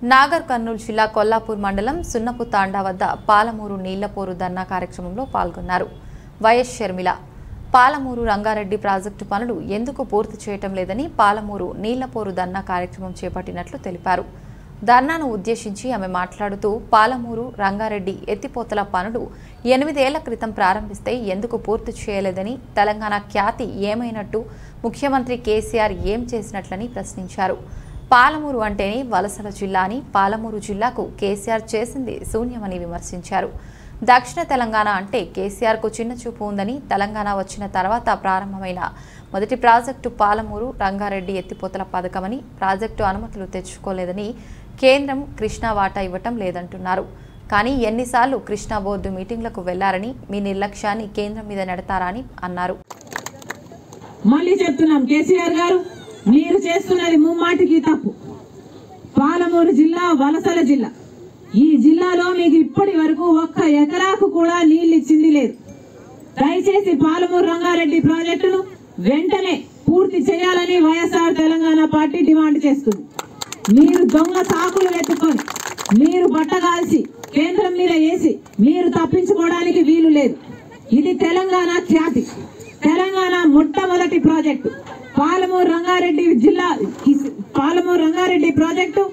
నాగర్ కర్నూలు జిల్లా కొల్లాపూర్ మండలం సున్నపు తాండా వద్ద పాలమూరు నీళ్లపోరు ధర్నా కార్యక్రమంలో పాల్గొన్నారు. వైఎస్ షర్మిల పాలమూరు రంగారెడ్డి ప్రాజెక్టు పనులు ఎందుకు పూర్తి చేయటం లేదని పాలమూరు నీళ్లపోరు ధర్నా కార్యక్రమం చేపట్టినట్లు తెలిపారు. ధర్నాను ఉద్దేశించి ఆమె మాట్లాడుతూ పాలమూరు రంగారెడ్డి ఎత్తిపోతల పనులు 8 ఏళ్ల క్రితం ప్రారంభిస్తే ఎందుకు పూర్తి చేయలేదని, తెలంగాణ ఖ్యాతి ఏమైనట్టు, ముఖ్యమంత్రి కేసీఆర్ ఏం చేసినట్లని ప్రశ్నించారు. పాలమూరు అంటేనే వలసల జిల్లా అని, పాలమూరు జిల్లాకు కేసీఆర్ చేసింది శూన్యమని విమర్శించారు. దక్షిణ తెలంగాణ అంటే కేసీఆర్కు చిన్న చూపు ఉందని, తెలంగాణ వచ్చిన తర్వాత ప్రారంభమైన మొదటి ప్రాజెక్టు పాలమూరు రంగారెడ్డి ఎత్తిపోతల పథకమని, ప్రాజెక్టు అనుమతులు తెచ్చుకోలేదని, కేంద్రం కృష్ణా వాటా ఇవ్వటం లేదంటున్నారు. కానీ ఎన్నిసార్లు కృష్ణా బోర్డు మీటింగ్లకు వెళ్లారని, మీ నిర్లక్ష్యాన్ని కేంద్రం మీద నెడతారా అని అన్నారు. మళ్ళీ చెప్తున్నాం, కేసీఆర్ గారు మీరు చేస్తున్నది ముమ్మాటికి తప్పు. పాలమూరు జిల్లా వలసల జిల్లా. ఈ జిల్లాలో మీకు ఇప్పటి వరకు 1 ఎకరాకు కూడా నీళ్లు ఇచ్చింది లేదు. దయచేసి పాలమూరు రంగారెడ్డి ప్రాజెక్టును వెంటనే పూర్తి చేయాలని వైఎస్ఆర్ తెలంగాణ పార్టీ డిమాండ్ చేస్తుంది. మీరు దొంగ సాకులు వెతుక్కొని, మీరు బట్టగాల్సి కేంద్రం మీద వేసి మీరు తప్పించుకోవడానికి వీలు లేదు. ఇది తెలంగాణ ఖ్యాతి. తెలంగాణ మొట్టమొదటి ప్రాజెక్టు పాలమూరు రంగారెడ్డి జిల్లా. పాలమూరు రంగారెడ్డి ప్రాజెక్టు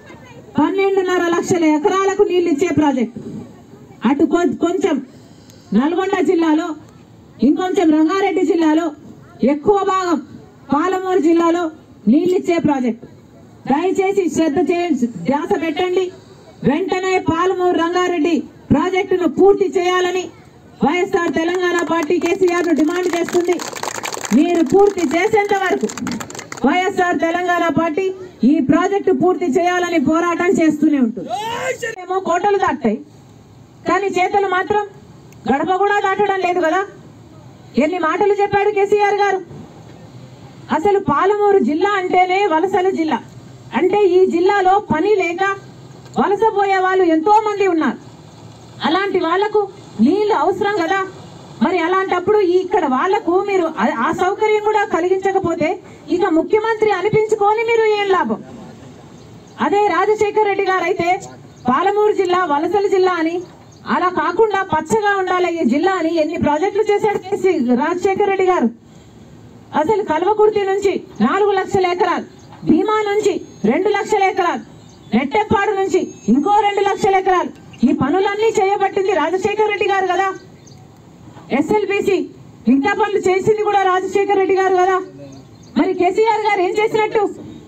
12.5 లక్షల ఎకరాలకు నీళ్లు ఇచ్చే ప్రాజెక్టు. అటు కొంచెం నల్గొండ జిల్లాలో, ఇంకొంచెం రంగారెడ్డి జిల్లాలో, ఎక్కువ భాగం పాలమూరు జిల్లాలో నీళ్లు ఇచ్చే ప్రాజెక్టు. దయచేసి ధ్యాస పెట్టండి. వెంటనే పాలమూరు రంగారెడ్డి ప్రాజెక్టును పూర్తి చేయాలని వైఎస్ఆర్ తెలంగాణ పార్టీ కేసీఆర్ ను డిమాండ్ చేస్తుంది. మీరు పూర్తి చేసేంత వరకు వైఎస్ఆర్ తెలంగాణ పార్టీ ఈ ప్రాజెక్టు పూర్తి చేయాలని పోరాటం చేస్తూనే ఉంటుంది. ఏమో కోటలు దాటాయి, కానీ చేతులు మాత్రం గడప కూడా దాటడం లేదు కదా. ఎన్ని మాటలు చెప్పాడు కేసీఆర్ గారు. అసలు పాలమూరు జిల్లా అంటేనే వలసల జిల్లా. అంటే ఈ జిల్లాలో పని లేక వలసపోయే వాళ్ళు ఎంతో మంది ఉన్నారు. అలాంటి వాళ్లకు నీళ్లు అవసరం కదా. మరి అలాంటప్పుడు ఇక్కడ వాళ్లకు మీరు ఆ సౌకర్యం కూడా కలిగించకపోతే ఇక ముఖ్యమంత్రి అనిపించుకొని మీరు ఏం లాభం? అదే రాజశేఖర్ రెడ్డి గారు అయితే పాలమూరు జిల్లా వలసల జిల్లా అని, అలా కాకుండా పచ్చగా ఉండాలి ఈ జిల్లా అని ఎన్ని ప్రాజెక్టులు చేశారు రాజశేఖర్ రెడ్డి గారు. అసలు కల్వకుర్తి నుంచి 4 లక్షల ఎకరాలు, భీమా నుంచి 2 లక్షల ఎకరాలు, నెట్టెప్పాడు నుంచి ఇంకో 2 లక్షల ఎకరాలు. ఈ పనులన్నీ చేయబట్టింది రాజశేఖర్ రెడ్డి గారు కదా. ఎస్ఎల్బిసి మిగతా పనులు చేసింది కూడా రాజశేఖర్ రెడ్డి గారు కదా. మరి కేసీఆర్ గారు ఏం చేసినట్టు?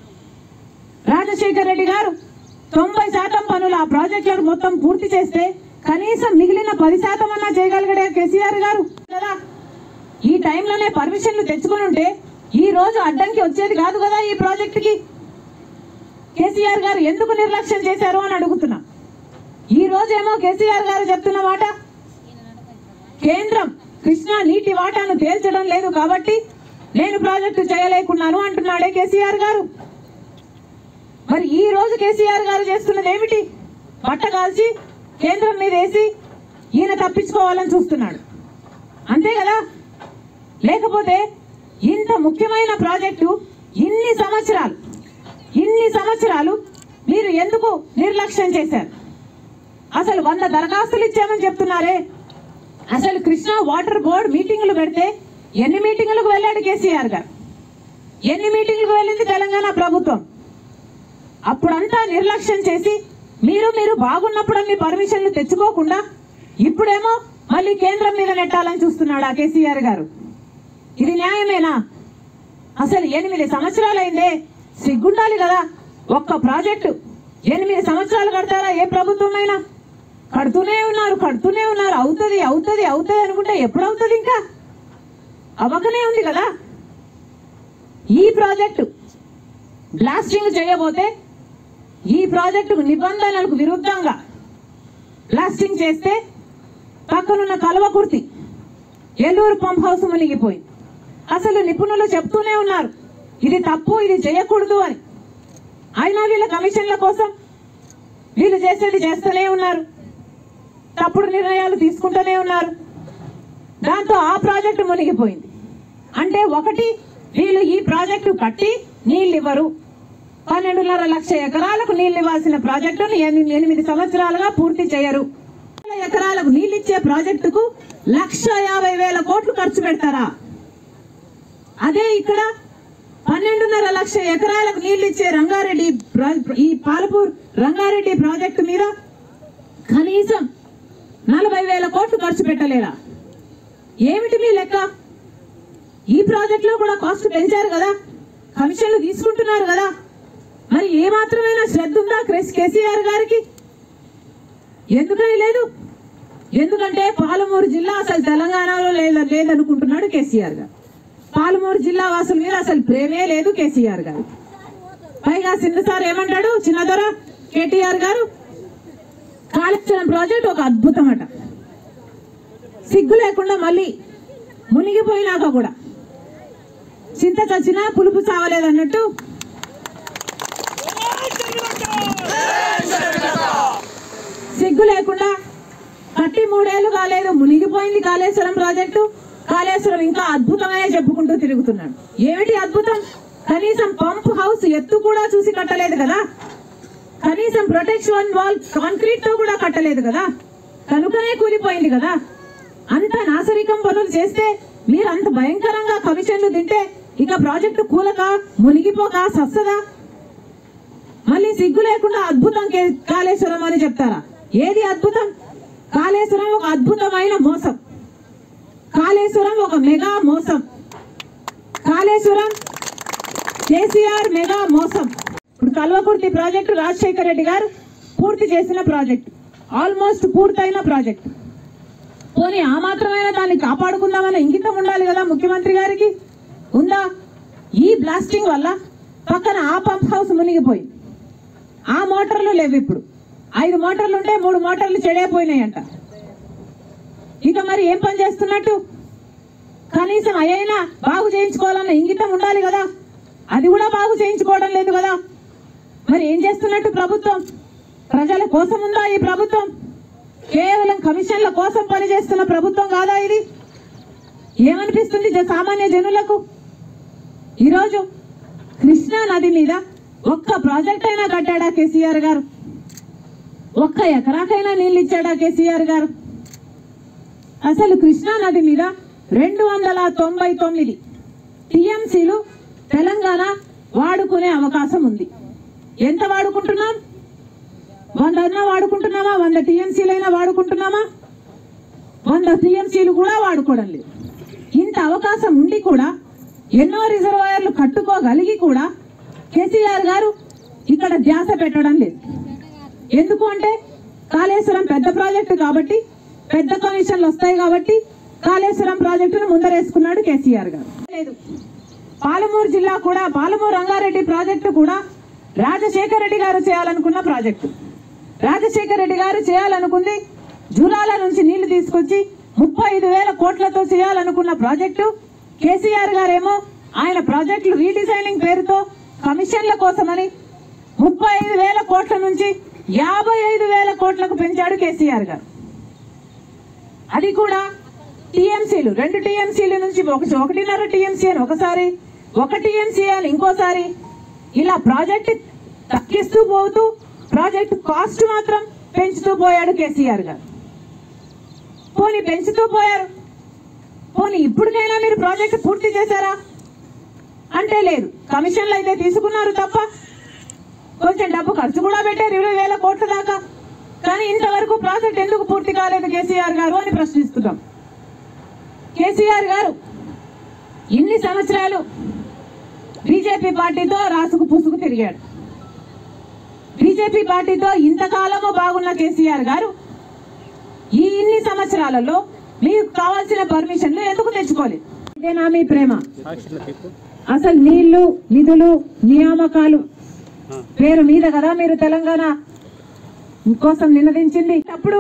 రాజశేఖర్ రెడ్డి గారు 90% పనులు ఆ ప్రాజెక్టులను మొత్తం పూర్తి చేస్తే కనీసం మిగిలిన 10% అన్నా చేయగలిగాడే కేసీఆర్ గారు కదా. ఈ టైంలోనే పర్మిషన్లు తెచ్చుకుని ఉంటే ఈ రోజు అడ్డంకి వచ్చేది కాదు కదా ఈ ప్రాజెక్టుకి. కేసీఆర్ గారు ఎందుకు నిర్లక్ష్యం చేశారు అని అడుగుతున్నా. ఈ రోజేమో కేసీఆర్ గారు చెప్తున్న మాట, కేంద్రం కృష్ణా నీటి వాటాను తేల్చడం లేదు కాబట్టి నేను ప్రాజెక్టు చేయలేకున్నాను అంటున్నాడే కేసీఆర్ గారు. మరి ఈ రోజు కేసీఆర్ గారు చేస్తున్నది ఏమిటి? బట్టగాల్చి కేంద్రం మీద వేసి ఈయన తప్పించుకోవాలని చూస్తున్నాడు, అంతే కదా. లేకపోతే ఇంత ముఖ్యమైన ప్రాజెక్టు ఇన్ని సంవత్సరాలు మీరు ఎందుకు నిర్లక్ష్యం చేశారు? అసలు 100 దరఖాస్తులు ఇచ్చామని చెప్తున్నారే. అసలు కృష్ణా వాటర్ బోర్డు మీటింగులు పెడితే ఎన్ని మీటింగులకు వెళ్ళాడు కేసీఆర్ గారు? ఎన్ని మీటింగులకు వెళ్ళింది తెలంగాణ ప్రభుత్వం? అప్పుడంతా నిర్లక్ష్యం చేసి మీరు బాగున్నప్పుడు అన్ని పర్మిషన్లు తెచ్చుకోకుండా ఇప్పుడేమో మళ్ళీ కేంద్రం మీద నెట్టాలని చూస్తున్నాడు ఆ కేసీఆర్ గారు. ఇది న్యాయమేనా? అసలు 8 సంవత్సరాలైందే, సిగ్గుండాలి కదా. ఒక్క ప్రాజెక్టు 8 సంవత్సరాలు కడతారా ఏ ప్రభుత్వమైనా? కడుతూనే ఉన్నారు. అవుతుంది అనుకుంటే ఎప్పుడు అవుతుంది? ఇంకా అవ్వకనే ఉంది కదా. ఈ ప్రాజెక్టు బ్లాస్టింగ్ చేయబోతే ఈ ప్రాజెక్టు నిబంధనలకు విరుద్ధంగా బ్లాస్టింగ్ చేస్తే పక్కనున్న కల్వకుర్తి ఏలూరు పంప్ హౌస్ మునిగిపోయింది. అసలు నిపుణులు చెప్తూనే ఉన్నారు ఇది తప్పు, ఇది చేయకూడదు అని. అయినా వీళ్ళ కమిషన్ల కోసం వీళ్ళు చేసేది చేస్తూనే ఉన్నారు, తప్పుడు నిర్ణయాలు తీసుకుంటూనే ఉన్నారు. దాంతో ఆ ప్రాజెక్టు మునిగిపోయింది. అంటే ఒకటి, వీళ్ళు ఈ ప్రాజెక్టు కట్టి నీళ్ళు ఇవ్వరు, 12.5 లక్షల ఎకరాలకు నీళ్లు ఇవ్వాల్సిన ప్రాజెక్టును 8 సంవత్సరాలుగా పూర్తి చేయరు. ఎకరాలకు నీళ్ళు ఇచ్చే ప్రాజెక్టుకు 1,50,000 కోట్లు ఖర్చు పెడతారా? అదే ఇక్కడ 12.5 లక్షల ఎకరాలకు నీళ్లు ఇచ్చే రంగారెడ్డి ఈ పాలపూర్ రంగారెడ్డి ప్రాజెక్టు మీద కనీసం 40,000 కోట్లు ఖర్చు పెట్టలేరా? ఏమిటి మీ లెక్క? ఈ ప్రాజెక్టులో కూడా కాస్ట్ పెంచారు కదా, కమిషన్లు తీసుకుంటున్నారు కదా, మరి ఏ మాత్రమైనా శ్రద్ధ ఉందా కేసీఆర్ గారికి? ఎందుకని లేదు? ఎందుకంటే పాలమూరు జిల్లా అసలు తెలంగాణలో లేదనుకుంటున్నాడు కేసీఆర్ గారు. పాలమూరు జిల్లా వాసుల మీద అసలు ప్రేమే లేదు కేసీఆర్ గారు. పైగా చిన్నసారి ఏమంటాడు చిన్నదొర కేటీఆర్ గారు, కాళేశ్వరం ప్రాజెక్ట్ ఒక అద్భుతం అట. సిగ్గు లేకుండా మళ్ళీ మునిగిపోయినాక కూడా చింత చచ్చినా పులుపు చావలేదన్నట్టు సిగ్గు లేకుండా కట్టి 3 ఏళ్లు కాలేదు, మునిగిపోయింది కాళేశ్వరం ప్రాజెక్టు. కాళేశ్వరం ఇంకా అద్భుతమే చెప్పుకుంటూ తిరుగుతున్నాడు. ఏమిటి అద్భుతం? కనీసం పంప్ హౌస్ ఎత్తు కూడా చూసి కట్టలేదు కదా, కనీసం ప్రొటెక్షన్ వాల్ కాంక్రీట్ తో కూడా కట్టలేదు కదా, కనుకనే కూలిపోయింది కదా. అంత నాసరికం పనులు చేస్తే మీరు అంత భయంకరంగా కమిషన్లు తింటే ఇక ప్రాజెక్టు కూలక మునిగిపోక సస్తదా? మళ్ళీ సిగ్గు లేకుండా అద్భుతం కాళేశ్వరం అని చెప్తారా? ఏది అద్భుతం? కాళేశ్వరం ఒక అద్భుతమైన మోసం, కాళేశ్వరం ఒక మెగా మోసం, కాళేశ్వరం కేసీఆర్ మెగా మోసం. ఇప్పుడు కల్వకుర్తి ప్రాజెక్టు రాజశేఖర రెడ్డి గారు పూర్తి చేసిన ప్రాజెక్టు, ఆల్మోస్ట్ పూర్తయిన ప్రాజెక్టు. పోనీ ఆ మాత్రమైన దాన్ని కాపాడుకుందామన్న ఇంగితం ఉండాలి కదా ముఖ్యమంత్రి గారికి, ఉందా? ఈ బ్లాస్టింగ్ వల్ల పక్కన ఆ పంప్ హౌస్ మునిగిపోయింది, ఆ మోటార్లు లేవు. ఇప్పుడు 5 మోటార్లు ఉంటే 3 మోటార్లు చెడైపోయినాయంట. ఇక మరి ఏం పని చేస్తున్నట్టు? కనీసం అయినా బాగు చేయించుకోవాలన్న ఇంగితం ఉండాలి కదా, అది కూడా బాగు చేయించుకోవడం లేదు కదా. మరి ఏం చేస్తున్నట్టు ప్రభుత్వం? ప్రజల కోసం ఉందా ఈ ప్రభుత్వం? కేవలం కమిషన్ల కోసం పనిచేస్తున్న ప్రభుత్వం కాదా ఇది? ఏమనిపిస్తుంది సామాన్య జనులకు? ఈరోజు కృష్ణా నది మీద ఒక్క ప్రాజెక్ట్ అయినా కట్టాడా కేసీఆర్ గారు? ఒక్క ఎకరాకైనా నీళ్ళు ఇచ్చాడా కేసీఆర్ గారు? అసలు కృష్ణా నది మీద 299 టీఎంసీలు తెలంగాణ వాడుకునే అవకాశం ఉంది. ఎంత వాడుకుంటున్నాం? 100 అన్నా వాడుకుంటున్నామా? 100 టీఎంసీలైనా వాడుకుంటున్నామా? 100 టీఎంసీలు కూడా వాడుకోవడం లేదు. ఇంత అవకాశం ఉండి కూడా, ఎన్నో రిజర్వాయర్లు కట్టుకోగలిగి కూడా కేసీఆర్ గారు ఇక్కడ ధ్యాస పెట్టడం లేదు. ఎందుకు అంటే కాళేశ్వరం పెద్ద ప్రాజెక్టు కాబట్టి, పెద్ద కమిషన్లు వస్తాయి కాబట్టి కాళేశ్వరం ప్రాజెక్టును ముందరేసుకున్నాడు కేసీఆర్ గారు. లేదు, పాలమూరు జిల్లా కూడా, పాలమూరు రంగారెడ్డి ప్రాజెక్టు కూడా రాజశేఖర రెడ్డి గారు చేయాలనుకున్న ప్రాజెక్టు. రాజశేఖర రెడ్డి గారు చేయాలనుకుంది జూరాల నుంచి నీళ్లు తీసుకొచ్చి 35,000 కోట్లతో చేయాలనుకున్న ప్రాజెక్టు. కేసీఆర్ గారేమో ఆయన ప్రాజెక్టులు రీడిజైనింగ్ పేరుతో కమిషన్ల కోసమని 35,000 కోట్ల నుంచి 55,000 కోట్లకు పెంచాడు కేసీఆర్ గారు. అది కూడా టీఎంసీలు, 2 టీఎంసీల నుంచి 1.5 టీఎంసీ అని ఒకసారి, 1 టీఎంసీ అని ఇంకోసారి, ఇలా ప్రాజెక్ట్ తగ్గిస్తూ పోతూ ప్రాజెక్ట్ కాస్ట్ మాత్రం పెంచుతూ పోయాడు కేసీఆర్ గారు. పోనీ పెంచుతూ పోయారు, పోనీ ఇప్పటికైనా మీరు ప్రాజెక్ట్ పూర్తి చేశారా అంటే లేదు. కమిషన్లు అయితే తీసుకున్నారు తప్ప, కొంచెం డబ్బు ఖర్చు కూడా పెట్టారు 20,000 కోట్ల దాకా. కానీ ఇంతవరకు ప్రాజెక్ట్ ఎందుకు పూర్తి కాలేదు కేసీఆర్ గారు అని ప్రశ్నిస్తున్నాం. కేసీఆర్ గారు ఇన్ని సంవత్సరాలు బీజేపీ పార్టీతో రాసుకు పుసుకు తిరిగాడు. బీజేపీ పార్టీతో ఇంతకాలము బాగున్న కేసీఆర్ గారు ఈ ఇన్ని సంవత్సరాలలో మీకు కావాల్సిన పర్మిషన్లు ఎందుకు తెచ్చుకోలేదు? ఇదేనా మీ ప్రేమ? అసలు నీళ్లు, నిధులు, నియామకాలు పేరు మీద కదా మీరు తెలంగాణ కోసం నినదించింది. అప్పుడు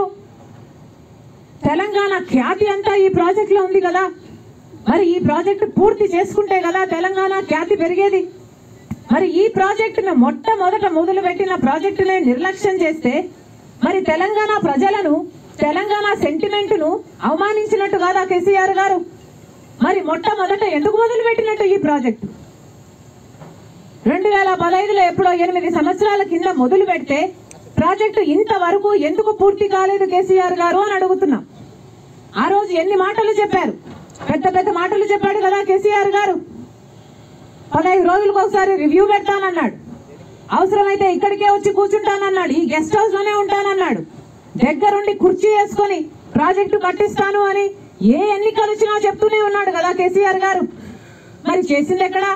తెలంగాణ ఖ్యాతి అంతా ఈ ప్రాజెక్ట్ లో ఉంది కదా, మరి ఈ ప్రాజెక్టు పూర్తి చేసుకుంటే కదా తెలంగాణ ఖ్యాతి పెరిగేది. మరి ఈ ప్రాజెక్టును మొట్టమొదట మొదలుపెట్టిన ప్రాజెక్టునే నిర్లక్ష్యం చేస్తే మరి తెలంగాణ ప్రజలను, తెలంగాణ సెంటిమెంట్ను అవమానించినట్టు కాదా కేసీఆర్ గారు? మరి మొట్టమొదట ఎందుకు మొదలుపెట్టినట్టు ఈ ప్రాజెక్టు? 2015లో ఎప్పుడో 8 సంవత్సరాల కింద మొదలు పెడితే ప్రాజెక్టు ఇంతవరకు ఎందుకు పూర్తి కాలేదు కేసీఆర్ గారు అని అడుగుతున్నాం. ఆ రోజు ఎన్ని మాటలు చెప్పారు, పెద్ద పెద్ద మాటలు చెప్పాడు కదా కేసీఆర్ గారు. 15 రోజులకు ఒకసారి రివ్యూ పెడతానన్నాడు, అవసరమైతే ఇక్కడికే వచ్చి కూర్చుంటానన్నాడు, ఈ గెస్ట్ హౌస్ లోనే ఉంటానన్నాడు, దగ్గరుండి కుర్చీ వేసుకొని ప్రాజెక్టు కట్టిస్తాను అని ఏ ఎన్నికలు వచ్చినా చెప్తూనే ఉన్నాడు కదా కేసీఆర్ గారు. మరి చేసింది ఎక్కడా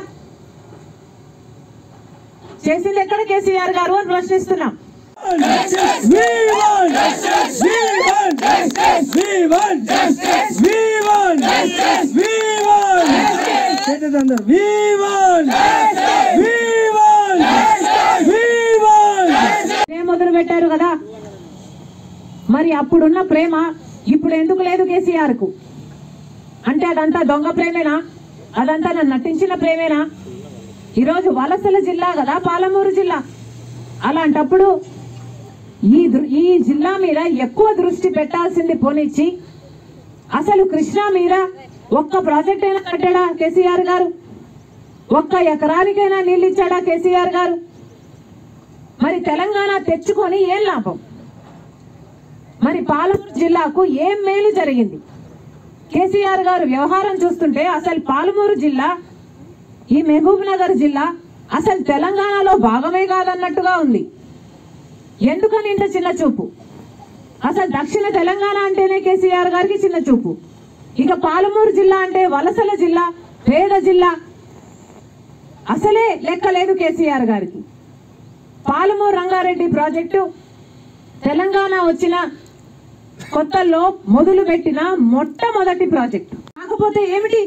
కేసీఆర్ గారు అని ప్రశ్నిస్తున్నాం. మొదలు పెట్టారు కదా, మరి అప్పుడున్న ప్రేమ ఇప్పుడు ఎందుకు లేదు కేసీఆర్ కు? అంటే అదంతా దొంగ ప్రేమేనా? అదంతా నన్ను నటించిన ప్రేమేనా? ఈరోజు వలసల జిల్లా కదా పాలమూరు జిల్లా. అలాంటప్పుడు ఈ జిల్లా మీద ఎక్కువ దృష్టి పెట్టాల్సింది పోనిచ్చి అసలు కృష్ణా మీద ఒక్క ప్రాజెక్ట్ అయినా కట్టాడా కేసీఆర్ గారు? ఒక్క ఎకరానికైనా నీళ్ళు ఇచ్చాడా కేసీఆర్ గారు? మరి తెలంగాణ తెచ్చుకొని ఏం లాభం? మరి పాలమూరు జిల్లాకు ఏం మేలు జరిగింది? కేసీఆర్ గారు వ్యవహారం చూస్తుంటే అసలు పాలమూరు జిల్లా, ఈ మహబూబ్ నగర్ జిల్లా అసలు తెలంగాణలో భాగమే కాదన్నట్టుగా ఉంది. ఎందుకని ఇంత చిన్న చూపు? అసలు దక్షిణ తెలంగాణ అంటేనే కేసీఆర్ గారికి చిన్న చూపు, ఇక పాలమూరు జిల్లా అంటే వలసల జిల్లా, పేద జిల్లా, అసలే లెక్క లేదు కేసీఆర్ గారికి. పాలమూరు రంగారెడ్డి ప్రాజెక్టు తెలంగాణ వచ్చిన కొత్తలో మొదలు పెట్టిన మొట్టమొదటి ప్రాజెక్టు. కాకపోతే ఏమిటి,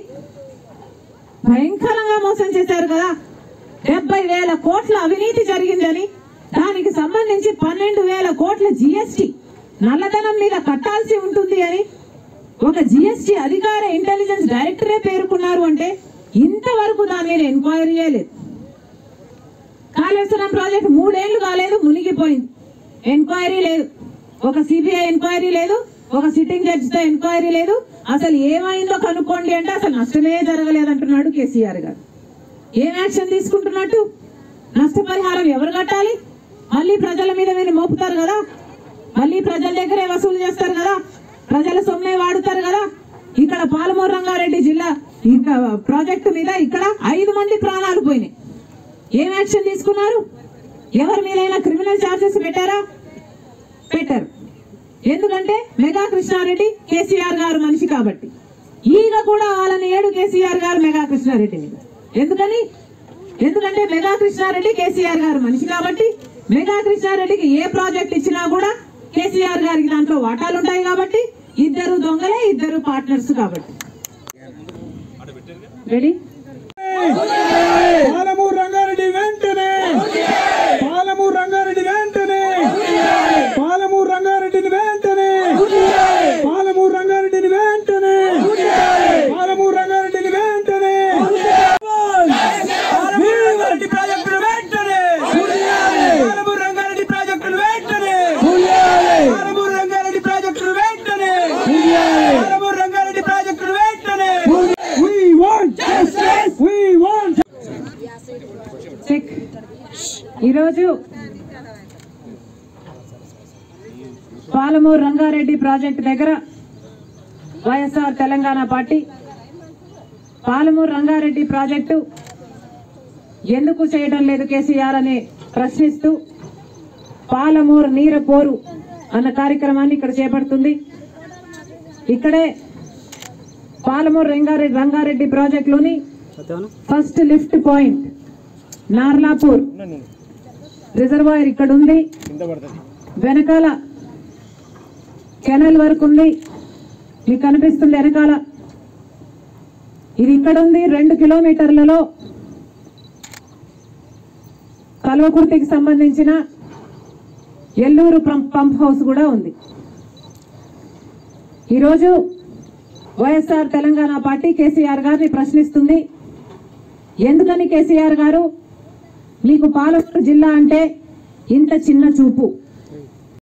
భయంకరంగా మోసం చేశారు కదా. 70,000 కోట్ల అవినీతి జరిగిందని, దానికి సంబంధించి 12,000 కోట్ల జిఎస్టి నల్లధనం మీద కట్టాల్సి ఉంటుంది అని ఒక జిఎస్టి అధికార ఇంటెలిజెన్స్ డైరెక్టరే పేర్కొన్నారు. అంటే ఇంతవరకు దాని మీద ఎంక్వైరీ లేదు. కాళేశ్వరం ప్రాజెక్ట్ 3 ఏళ్లు కాలేదు, మునిగిపోయింది, ఎంక్వైరీ లేదు. ఒక సిబిఐ ఎంక్వైరీ లేదు, ఒక సిట్టింగ్ జడ్జితో ఎంక్వైరీ లేదు. అసలు ఏమైందో కనుక్కోండి అంటే అసలు నష్టమే జరగలేదంటున్నాడు కేసీఆర్ గారు. ఏం యాక్షన్ తీసుకుంటున్నట్టు? నష్టపరిహారం ఎవరు కట్టాలి? మళ్ళీ ప్రజల మీద మీరు మోపుతారు కదా, మళ్ళీ ప్రజల దగ్గరే వసూలు చేస్తారు కదా, ప్రజల సొమ్మే వాడుతారు కదా. ఇక్కడ పాలమూరు రంగారెడ్డి జిల్లా ప్రాజెక్టు మీద ఇక్కడ 5 మంది ప్రాణాలు పోయినాయి. ఏం యాక్షన్ తీసుకున్నారు? ఎవరి మీదైనా క్రిమినల్ ఛార్జెస్ పెట్టారా? పెట్టారు. ఎందుకంటే మెగా కృష్ణారెడ్డి కేసీఆర్ గారు మనిషి కాబట్టి. ఈగ కూడా వాళ్ళని ఏడు కేసీఆర్ గారు మెగా కృష్ణారెడ్డి మీద. ఎందుకంటే మెగా కృష్ణారెడ్డి కేసీఆర్ గారు మనిషి కాబట్టి, మెగా కృష్ణారెడ్డికి ఏ ప్రాజెక్ట్ ఇచ్చినా కూడా కేసీఆర్ గారికి దాంట్లో వాటాలు ఉంటాయి కాబట్టి, ఇద్దరు దొంగలే, ఇద్దరు పార్ట్నర్స్ కాబట్టి. రెడీ? పాలమూరు రంగారెడ్డి వెంటనే, పాలమూరు రంగారెడ్డి వెంటనే, పాలమూరు రంగారెడ్డిని వెంటనే, పాలమూరు రంగారెడ్డిని వెంటనే, పాలమూరు రంగారెడ్డిని వెంటనే, రంగారెడ్డి ప్రాజెక్టును వెంటనే, పాలమూరు రంగారెడ్డి ప్రాజెక్టును వెంటనే, పాలమూరు రంగారెడ్డి ప్రాజెక్టును వెంటనే, పాలమూరు రంగారెడ్డి ప్రాజెక్టును వెంటనే. We want justice. We want. ఈరోజు పాలమూరు రంగారెడ్డి ప్రాజెక్టు దగ్గర YSR Telangana party Palamuru Rangareddy project ఎందుకు చేయడం లేదు కేసీఆర్ అని ప్రశ్నిస్తూ పాలమూరు నీరు పోరు అన్న కార్యక్రమాన్ని ఇక్కడ చేపడుతుంది. ఇక్కడే పాలమూరు రంగారెడ్డి ప్రాజెక్టులోని first lift point Narlapur reservoir ఇక్కడ ఉంది, వెనకాల కెనాల్ వరకు ఉంది, మీకు కనిపిస్తుంది వెనకాల. ఇది ఇక్కడ ఉంది. 2 కిలోమీటర్లలో కల్వకుర్తికి సంబంధించిన ఎల్లూరు పంప్ హౌస్ కూడా ఉంది. ఈరోజు వైఎస్ఆర్ తెలంగాణ పార్టీ కేసీఆర్ గారిని ప్రశ్నిస్తుంది. ఎందుకని కేసీఆర్ గారు మీకు పాలమూరు జిల్లా అంటే ఇంత చిన్న చూపు?